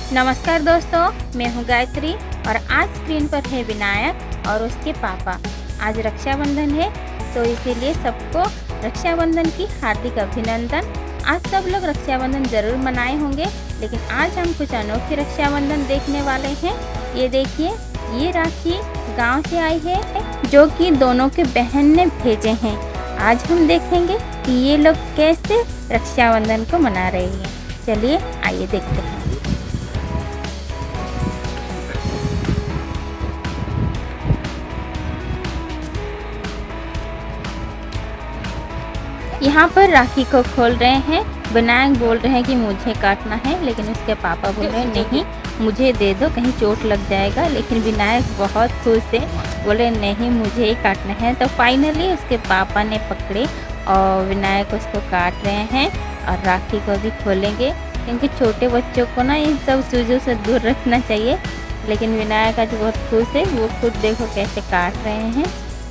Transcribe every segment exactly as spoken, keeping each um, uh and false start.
नमस्कार दोस्तों, मैं हूं गायत्री और आज स्क्रीन पर है विनायक और उसके पापा। आज रक्षाबंधन है तो इसीलिए सबको रक्षाबंधन की हार्दिक अभिनंदन। आज सब लोग रक्षाबंधन ज़रूर मनाए होंगे, लेकिन आज हम कुछ अनोखे रक्षाबंधन देखने वाले हैं। ये देखिए, ये राखी गांव से आई है जो कि दोनों के बहन ने भेजे हैं। आज हम देखेंगे कि ये लोग कैसे रक्षाबंधन को मना रहे हैं। चलिए आइए देखते हैं। यहाँ पर राखी को खोल रहे हैं। विनायक बोल रहे हैं कि मुझे काटना है, लेकिन उसके पापा बोल रहे हैं नहीं मुझे दे दो, कहीं चोट लग जाएगा। लेकिन विनायक बहुत खुश है, बोले नहीं मुझे ही काटना है। तो फाइनली उसके पापा ने पकड़े और विनायक उसको काट रहे हैं और राखी को भी खोलेंगे, क्योंकि छोटे बच्चों को ना इन सब चीज़ों से दूर रखना चाहिए। लेकिन विनायक आज बहुत खुश है, वो खुद देखो कैसे काट रहे हैं।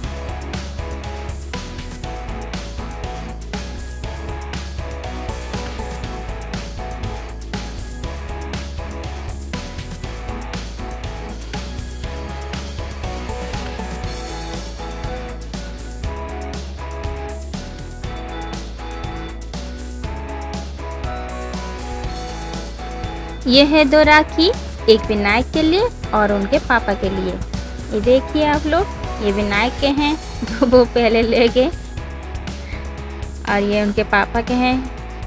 ये है दो राखी, एक विनायक के लिए और उनके पापा के लिए। ये देखिए आप लोग, ये विनायक के हैं जो वो पहले ले गए, और ये उनके पापा के हैं।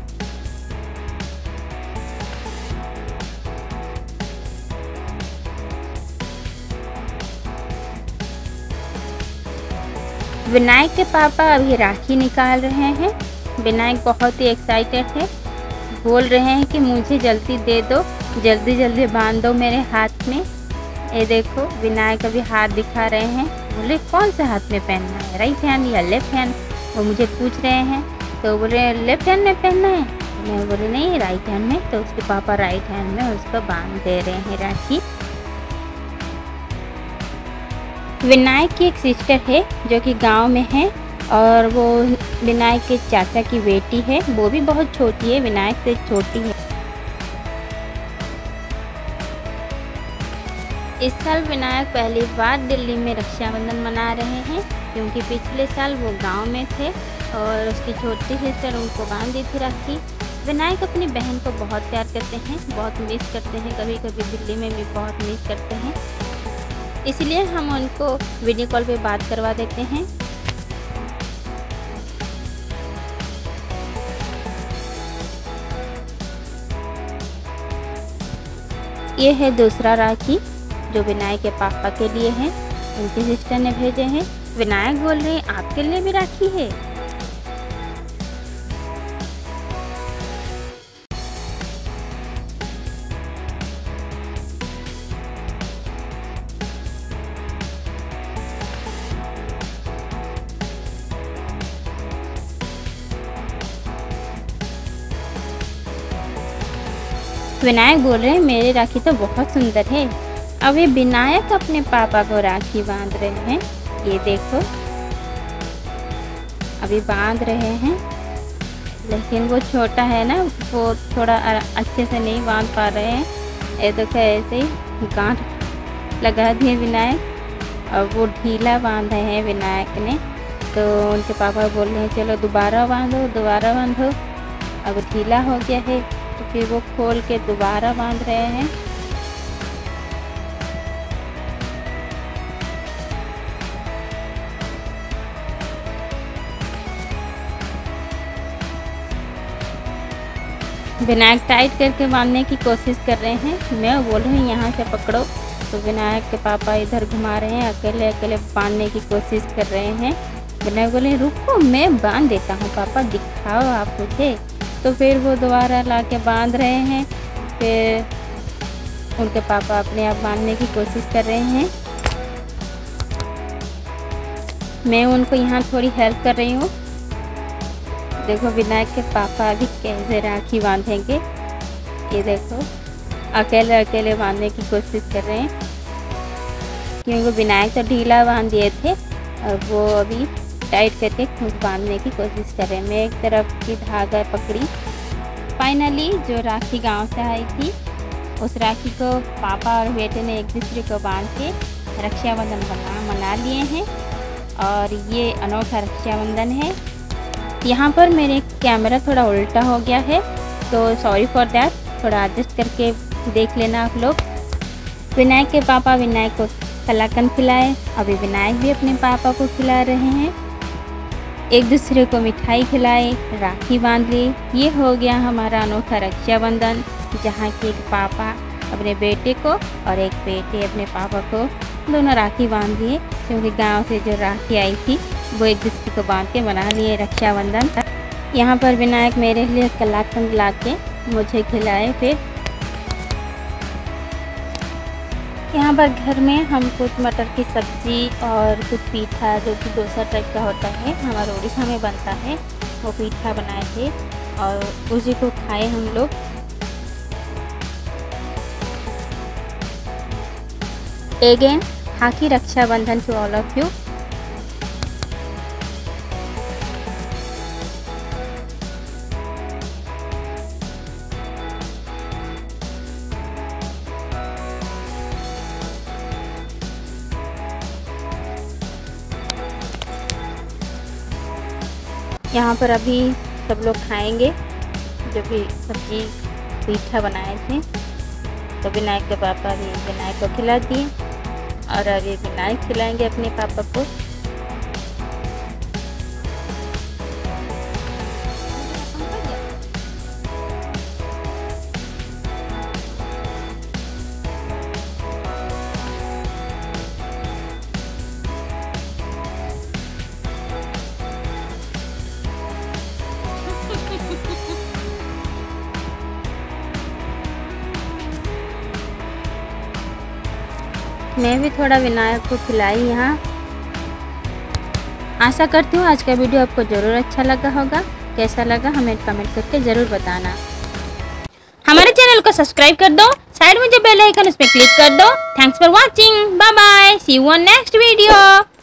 विनायक के पापा अभी राखी निकाल रहे हैं। विनायक बहुत ही एक्साइटेड है, बोल रहे हैं कि मुझे जल्दी दे दो, जल्दी जल्दी बांध दो मेरे हाथ में। ये देखो विनायक अभी हाथ दिखा रहे हैं, बोले कौन से हाथ में पहनना है, राइट हैंड या लेफ्ट हैंड। वो मुझे पूछ रहे हैं, तो बोले लेफ्ट हैंड में पहनना है। मैं बोले नहीं राइट हैंड में। तो उसके पापा राइट हैंड में उसको बांध दे रहे हैं राखी। विनायक की एक सिस्टर है जो कि गाँव में है, और वो विनायक के चाचा की बेटी है, वो भी बहुत छोटी है, विनायक से छोटी है। इस साल विनायक पहली बार दिल्ली में रक्षाबंधन मना रहे हैं, क्योंकि पिछले साल वो गांव में थे और उसकी छोटी सिस्टर उनको बांध दी थी राखी। विनायक अपनी बहन को बहुत प्यार करते हैं, बहुत मिस करते हैं, कभी कभी दिल्ली में भी बहुत मिस करते हैं। इसलिए हम उनको वीडियो कॉल पे बात करवा देते हैं। ये है दूसरा राखी जो विनायक के पापा के लिए है, उनकी सिस्टर ने भेजे हैं। विनायक बोल रहे हैं आपके लिए भी राखी है। विनायक बोल रहे हैं मेरी राखी तो बहुत सुंदर है। अब ये विनायक अपने पापा को राखी बांध रहे हैं। ये देखो अभी बांध रहे हैं, लेकिन वो छोटा है ना, वो थोड़ा अच्छे से नहीं बांध पा रहे हैं। ये देखो ऐसे ही गांठ लगा दिए विनायक, और वो ढीला बांधे हैं विनायक ने। तो उनके पापा बोल रहे हैं चलो दोबारा बांधो, दोबारा बांधो। अब ढीला हो गया है तो फिर वो खोल के दोबारा बांध रहे हैं। विनायक टाइट करके बांधने की कोशिश कर रहे हैं। मैं बोल रही हूँ यहाँ से पकड़ो, तो विनायक के पापा इधर घुमा रहे हैं, अकेले अकेले बांधने की कोशिश कर रहे हैं। विनायक बोले रुको मैं बांध देता हूँ पापा, दिखाओ आप मुझे। तो फिर वो दोबारा ला के बांध रहे हैं। फिर उनके पापा अपने आप बांधने की कोशिश कर रहे हैं। मैं उनको यहाँ थोड़ी हेल्प कर रही हूँ। देखो विनायक के पापा अभी कैसे राखी बांधेंगे। ये देखो अकेले अकेले बांधने की कोशिश कर रहे हैं, क्योंकि विनायक तो ढीला बांध दिए थे और वो अभी टाइट करके खुद बांधने की कोशिश कर रहे हैं। मैं एक तरफ की धागा पकड़ी। फाइनली जो राखी गांव से आई थी उस राखी को पापा और बेटे ने एक दूसरे को बांध के रक्षाबंधन बना मना लिए हैं और ये अनोखा रक्षाबंधन है। यहाँ पर मेरे कैमरा थोड़ा उल्टा हो गया है तो सॉरी फॉर दैट, थोड़ा एडजस्ट करके देख लेना आप लोग। विनायक के पापा विनायक को कलाकंद खिलाए, अभी विनायक भी अपने पापा को खिला रहे हैं। एक दूसरे को मिठाई खिलाई, राखी बांध ली। ये हो गया हमारा अनोखा रक्षाबंधन, जहाँ की एक पापा अपने बेटे को और एक बेटे अपने पापा को दोनों राखी बांध लिए, क्योंकि गांव से जो राखी आई थी वो एक दूसरे को बांध के बना लिए रक्षाबंधन। यहाँ पर विनायक मेरे लिए कलाकंद ला के मुझे खिलाए। फिर यहाँ पर घर में हम कुछ मटर की सब्ज़ी और कुछ पीठा, जो कि डोसा टाइप का होता है, हमारे उड़ीसा में बनता है, वो पीठा बनाए थे और उसी को खाए हम लोग। Again happy Rakshabandhan to all of you. यहाँ पर अभी सब लोग खाएंगे जो भी सब्जी पीठा बनाए थे। तो विनायक के पापा भी विनायक को खिला दिए और अभी विनायक खिलाएंगे अपने पापा को। मैं भी थोड़ा विनायक को खिलाई यहाँ। आशा करती हूँ आज का वीडियो आपको ज़रूर अच्छा लगा होगा। कैसा लगा हमें कमेंट करके ज़रूर बताना। हमारे चैनल को सब्सक्राइब कर दो, साइड में जो बेल आइकन उस पर क्लिक कर दो। Thanks for watching, bye bye, see you on next video.